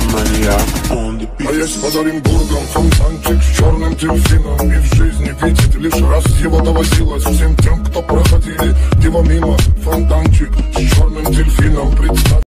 маньяк, он the beat. А есть под Оренбургом фонтанчик с черным дельфином, и в жизни видеть лишь раз его доводилось всем тем, кто проходили его мимо. Фонтанчик с черным дельфином, представь.